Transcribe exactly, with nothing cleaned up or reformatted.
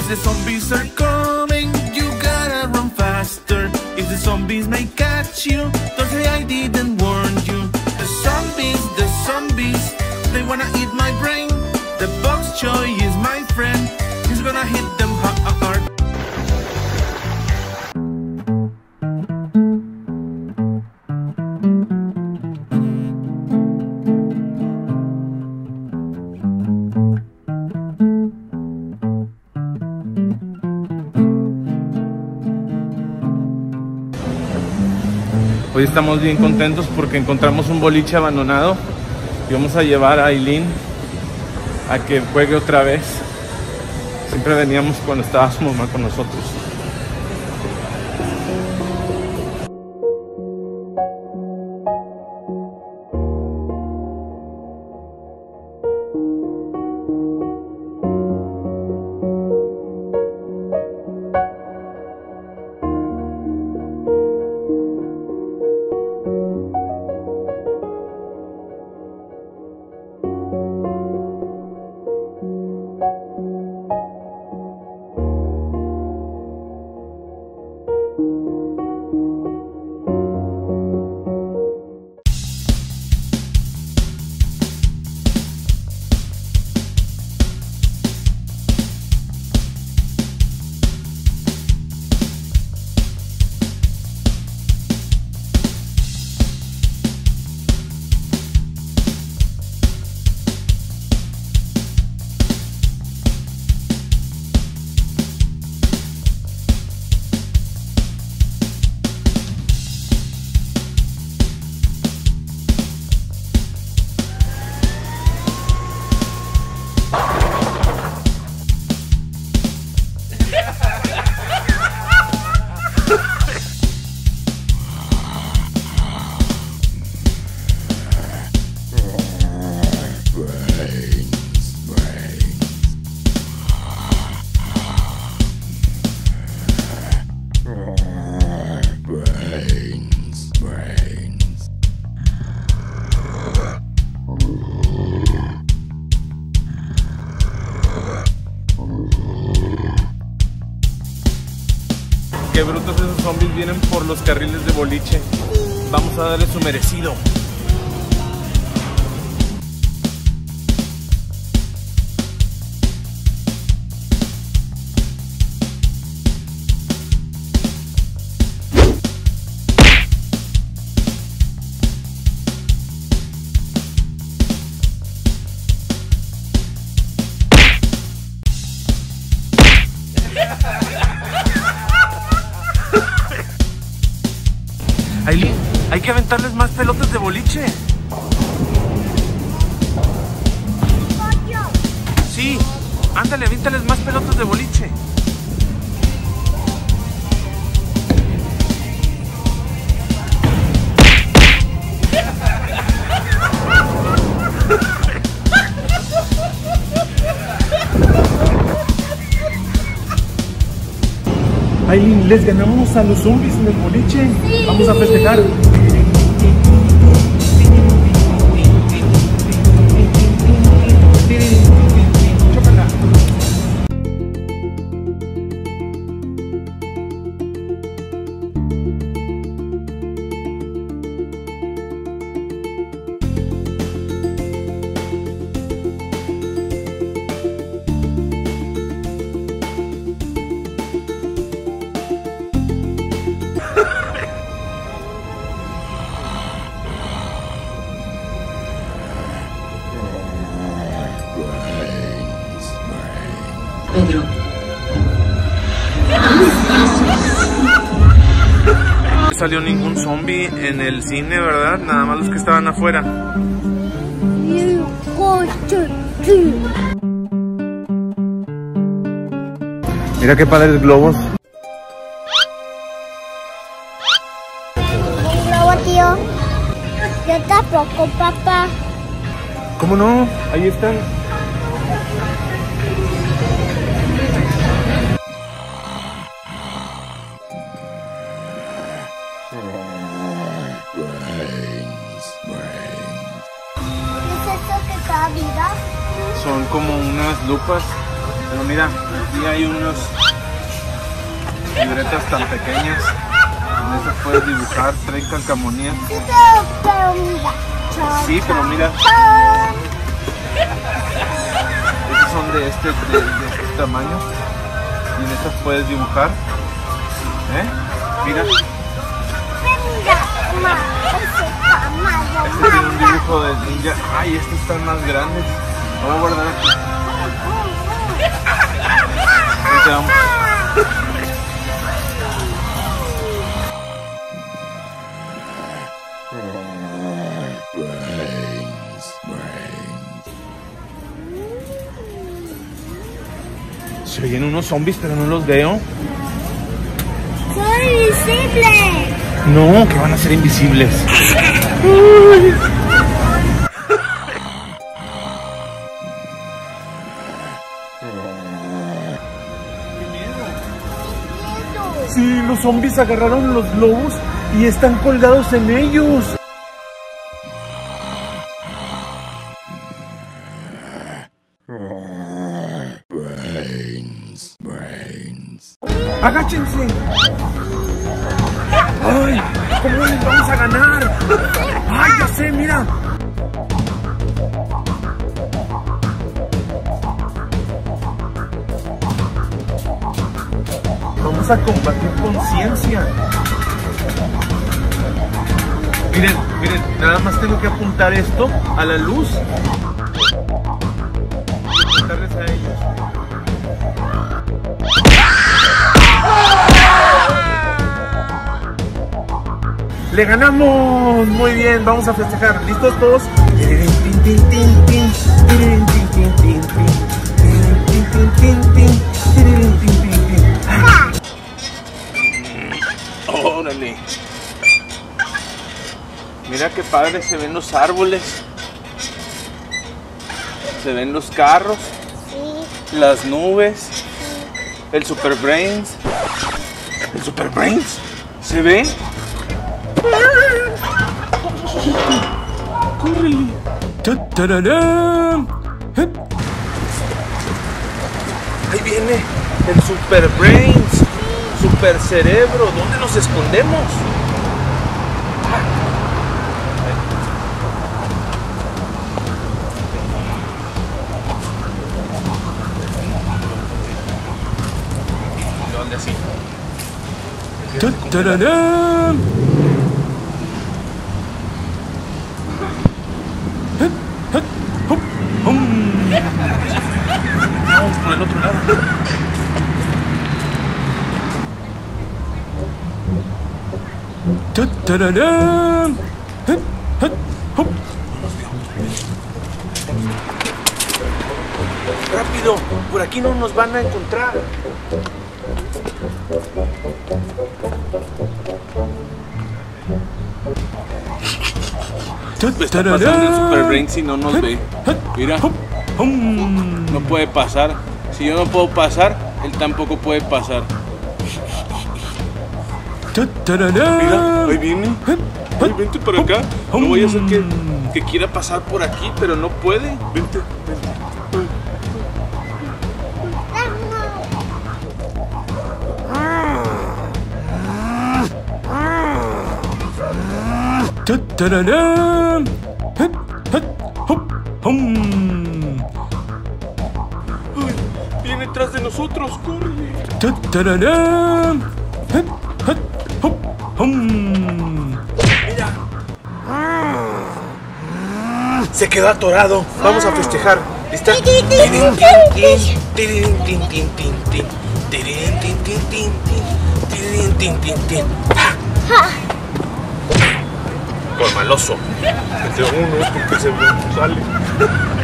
Cause the zombies are coming, you gotta run faster. If the zombies may catch you, don't say I didn't warn you. The zombies, the zombies, they wanna eat my brain. The box choy is my friend, he's gonna hit them hard. Hoy estamos bien contentos porque encontramos un boliche abandonado y vamos a llevar a Aileen a que juegue otra vez. Siempre veníamos cuando estaba su mamá con nosotros. Qué brutos esos zombies, vienen por los carriles de boliche. Vamos a darle su merecido. Aileen, hay que aventarles más pelotas de boliche. Sí, ándale, avíntales más pelotas de boliche. Aileen, les ganamos a los zombies en el boliche. Sí. Vamos a festejar. Pedro. No salió ningún zombie en el cine, ¿verdad? Nada más los que estaban afuera. Mira qué padres globos. Un globo, tío. Yo tampoco, papá. ¿Cómo no? Ahí están. ¿Qué es esto que está viva? Son como unas lupas Pero mira, aquí hay unos libretas tan pequeñas. En estas puedes dibujar, trae calcamonías. Pero mira. Sí, pero mira. Estos son de este, de, de este tamaño. Y en estas puedes dibujar. ¿Eh? Mira. Este tiene un dibujo de ninja. Ay, estos están más grandes. Lo voy a guardar aquí. Ahí te vamos. Se oyen unos zombies, pero no los veo. ¡Soy invisible! No, que van a ser invisibles. Sí, los zombies agarraron los globos y están colgados en ellos. Brains, brains. ¡Agáchense! ¡Ay! ¿Cómo les vamos a ganar? ¡Ay, ya sé, mira! Vamos a combatir conciencia. Miren, miren, nada más tengo que apuntar esto a la luz. Apuntarles a ellos. ¡Le ganamos! Muy bien, vamos a festejar. ¿Listos todos? ¡Órale! Mira qué padre se ven los árboles. Se ven los carros. Sí. Las nubes. El Super Brains. El Super Brains. ¿Se ve? ¡Córrele! Ahí viene el Super Brains. Super Cerebro. ¿Dónde nos escondemos? ¿Dónde así? ¡Tararán! Vamos por el otro lado. ¡Tararán! ¡Rápido! Por aquí no nos van a encontrar. Está pasando el Super Brain si no nos ve. Mira, no puede pasar. Si yo no puedo pasar, él tampoco puede pasar. Mira, ahí viene. Ay, vente para acá. No voy a hacer que, que quiera pasar por aquí, pero no puede. Vente, vente. Ay, viene detrás de nosotros, corre. Mira. Se quedó atorado. Vamos a festejar. ¿Lista? Con maloso. Entre uno porque se sale.